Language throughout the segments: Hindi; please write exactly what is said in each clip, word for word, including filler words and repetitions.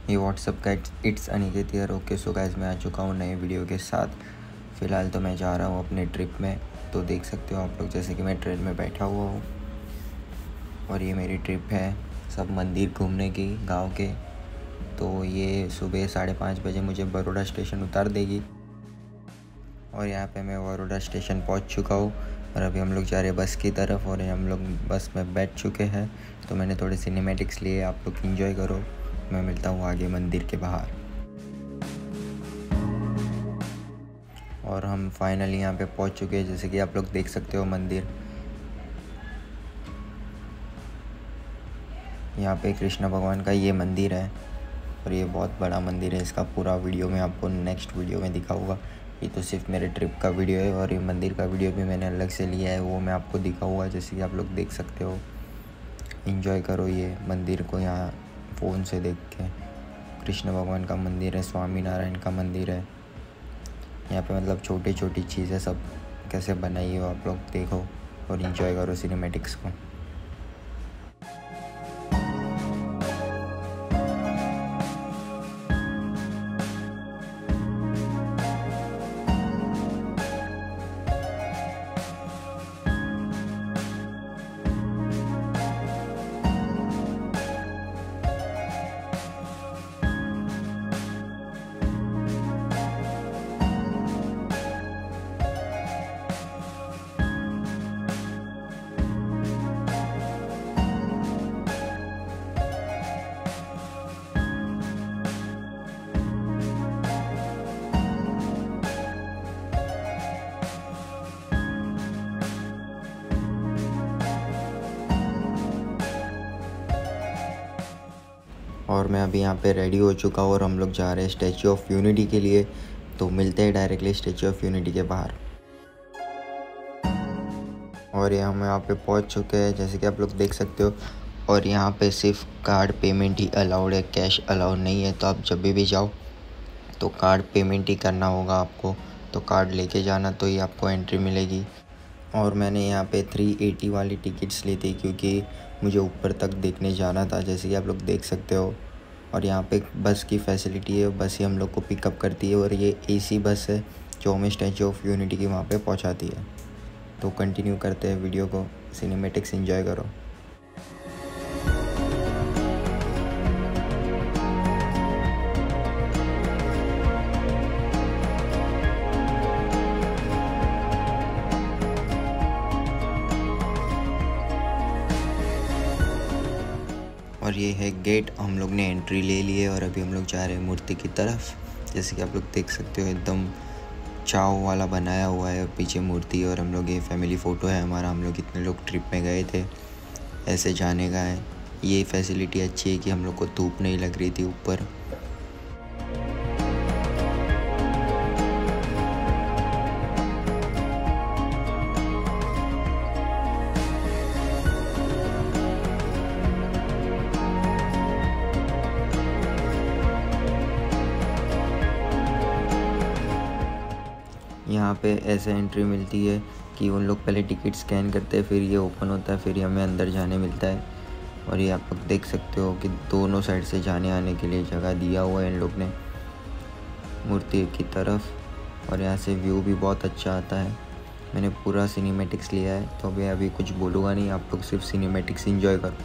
ये व्हाट्सअप का it's Aniket here. Okay so guys, मैं आ चुका हूँ नए वीडियो के साथ। फ़िलहाल तो मैं जा रहा हूँ अपने ट्रिप में, तो देख सकते हो आप लोग जैसे कि मैं ट्रेन में बैठा हुआ हूँ और ये मेरी ट्रिप है सब मंदिर घूमने की गांव के। तो ये सुबह साढ़े पाँच बजे मुझे बड़ौदा स्टेशन उतार देगी और यहाँ पे मैं बड़ौदा स्टेशन पहुँच चुका हूँ और अभी हम लोग जा रहे हैं बस की तरफ और हम लोग बस में बैठ चुके हैं। तो मैंने थोड़े सिनेमैटिक्स लिए, आप लोग एंजॉय करो। मैं मिलता हूँ आगे मंदिर के बाहर। और हम फाइनली यहाँ पे पहुँच चुके हैं, जैसे कि आप लोग देख सकते हो मंदिर। यहाँ पे कृष्ण भगवान का ये मंदिर है और ये बहुत बड़ा मंदिर है। इसका पूरा वीडियो मैं आपको नेक्स्ट वीडियो में दिखाऊंगा। ये तो सिर्फ मेरे ट्रिप का वीडियो है और ये मंदिर का वीडियो भी मैंने अलग से लिया है, वो मैं आपको दिखाऊंगा। जैसे कि आप लोग देख सकते हो, एंजॉय करो ये मंदिर को यहाँ फ़ोन से देख के। कृष्ण भगवान का मंदिर है, स्वामी नारायण का मंदिर है। यहाँ पे मतलब छोटी छोटी चीज़ें सब कैसे बनाई हो आप लोग देखो और एंजॉय करो सिनेमैटिक्स को। और मैं अभी यहाँ पे रेडी हो चुका हूँ और हम लोग जा रहे हैं स्टैचू ऑफ यूनिटी के लिए। तो मिलते हैं डायरेक्टली स्टैचू ऑफ यूनिटी के बाहर। और यहाँ हम यहाँ पे पहुँच चुके हैं, जैसे कि आप लोग देख सकते हो। और यहाँ पे सिर्फ कार्ड पेमेंट ही अलाउड है, कैश अलाउड नहीं है। तो आप जब भी, भी जाओ तो कार्ड पेमेंट ही करना होगा आपको। तो कार्ड लेके जाना, तो ही आपको एंट्री मिलेगी। और मैंने यहाँ पे थ्री एटी वाली टिकट्स ली थी क्योंकि मुझे ऊपर तक देखने जाना था, जैसे कि आप लोग देख सकते हो। और यहाँ पे बस की फैसिलिटी है, बस ही हम लोग को पिकअप करती है और ये एसी बस है जो हमें स्टैचू ऑफ यूनिटी की वहाँ पे पहुँचाती है। तो कंटिन्यू करते हैं वीडियो को, सिनेमैटिक्स एंजॉय करो। और ये है गेट, हम लोग ने एंट्री ले ली है और अभी हम लोग जा रहे हैं मूर्ति की तरफ। जैसे कि आप लोग देख सकते हो, एकदम चाव वाला बनाया हुआ है पीछे मूर्ति। और हम लोग, ये फैमिली फ़ोटो है हमारा, हम लोग इतने लोग ट्रिप में गए थे, ऐसे जाने का है। ये फैसिलिटी अच्छी है कि हम लोग को धूप नहीं लग रही थी ऊपर। यहाँ पे ऐसे एंट्री मिलती है कि उन लोग पहले टिकट स्कैन करते हैं, फिर ये ओपन होता है, फिर हमें अंदर जाने मिलता है। और ये आप लोग देख सकते हो कि दोनों साइड से जाने आने के लिए जगह दिया हुआ है इन लोग ने मूर्ति की तरफ। और यहाँ से व्यू भी बहुत अच्छा आता है। मैंने पूरा सिनेमैटिक्स लिया है, तो मैं अभी कुछ बोलूँगा नहीं, आप लोग सिर्फ सिनेमैटिक्स एंजॉय करो।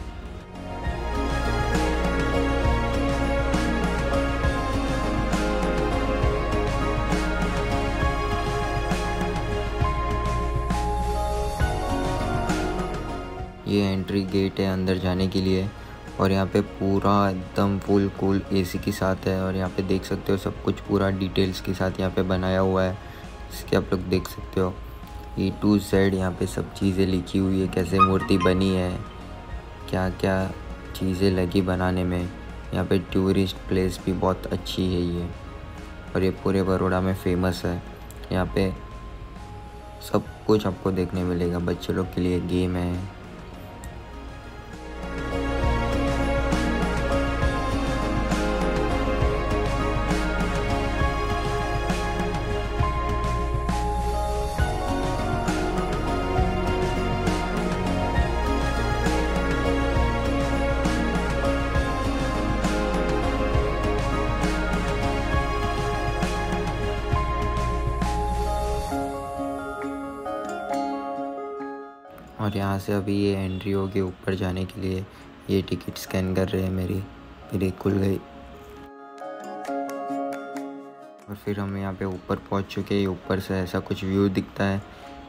ये एंट्री गेट है अंदर जाने के लिए और यहाँ पे पूरा एकदम फुल कूल एसी के साथ है। और यहाँ पे देख सकते हो सब कुछ पूरा डिटेल्स के साथ यहाँ पे बनाया हुआ है, इसके आप लोग देख सकते हो। ए टू जेड यहाँ पे सब चीज़ें लिखी हुई है, कैसे मूर्ति बनी है, क्या क्या चीज़ें लगी बनाने में। यहाँ पे टूरिस्ट प्लेस भी बहुत अच्छी है ये, और ये पूरे बड़ौदा में फेमस है। यहाँ पे सब कुछ आपको देखने मिलेगा, बच्चे लोग के लिए गेम है। और यहाँ से अभी ये एंट्री होगी ऊपर जाने के लिए। ये टिकट स्कैन कर रहे हैं मेरी, मेरी खुल गई। और फिर हम यहाँ पे ऊपर पहुँच चुके हैं। ऊपर से ऐसा कुछ व्यू दिखता है।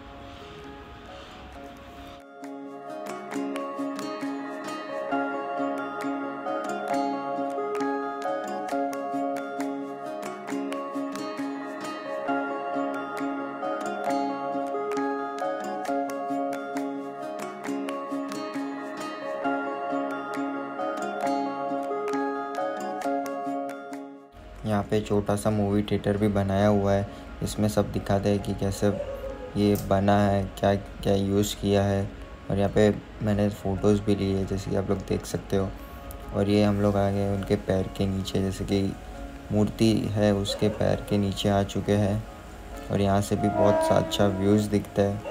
यहाँ पे छोटा सा मूवी थिएटर भी बनाया हुआ है। इसमें सब दिखाते हैं कि कैसे ये बना है, क्या क्या यूज़ किया है। और यहाँ पे मैंने फ़ोटोज़ भी ली है, जैसे कि आप लोग देख सकते हो। और ये हम लोग आ गए उनके पैर के नीचे, जैसे कि मूर्ति है उसके पैर के नीचे आ चुके हैं। और यहाँ से भी बहुत सा अच्छा व्यूज़ दिखता है।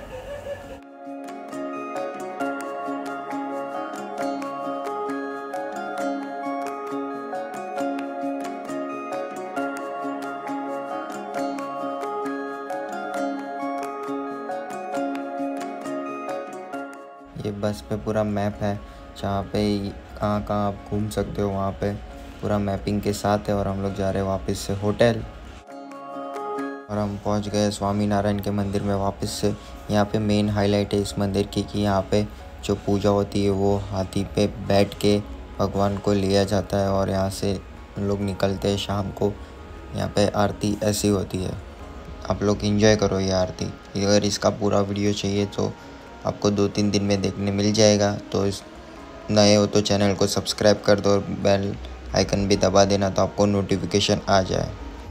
ये बस पे पूरा मैप है, जहाँ पे कहाँ कहाँ आप घूम सकते हो, वहाँ पे पूरा मैपिंग के साथ है। और हम लोग जा रहे हैं वापस से होटल। और हम पहुँच गए स्वामी नारायण के मंदिर में वापस से। यहाँ पे मेन हाईलाइट है इस मंदिर की कि यहाँ पे जो पूजा होती है वो हाथी पे बैठ के भगवान को लिया जाता है। और यहाँ से हम लोग निकलते हैं शाम को। यहाँ पे आरती ऐसी होती है। आप लोग एंजॉय करो ये आरती। अगर इसका पूरा वीडियो चाहिए तो आपको दो तीन दिन में देखने मिल जाएगा। तो इस नए हो तो चैनल को सब्सक्राइब कर दो और बेल आइकन भी दबा देना, तो आपको नोटिफिकेशन आ जाए।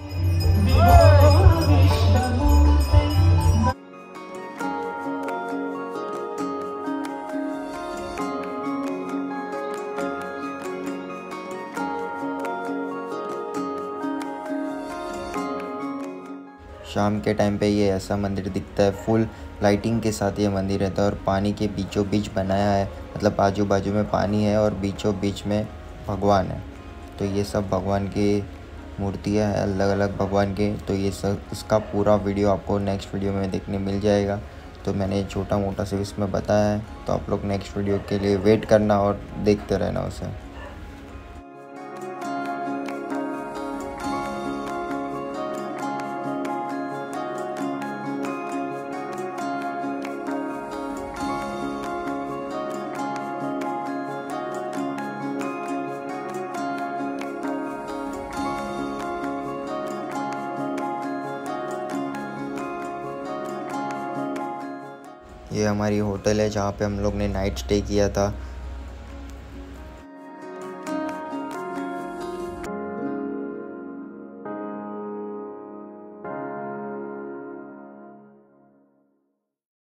शाम के टाइम पे ये ऐसा मंदिर दिखता है। फुल लाइटिंग के साथ ये मंदिर रहता है। और पानी के बीचों बीच बनाया है, मतलब आजू बाजू में पानी है और बीचों बीच में भगवान है। तो ये सब भगवान की मूर्तियाँ हैं, अलग अलग भगवान के। तो ये सब इसका पूरा वीडियो आपको नेक्स्ट वीडियो में देखने मिल जाएगा। तो मैंने छोटा मोटा से इसमें बताया है, तो आप लोग नेक्स्ट वीडियो के लिए वेट करना और देखते रहना उसे। ये हमारी होटल है जहाँ पे हम लोग ने नाइट स्टे किया था।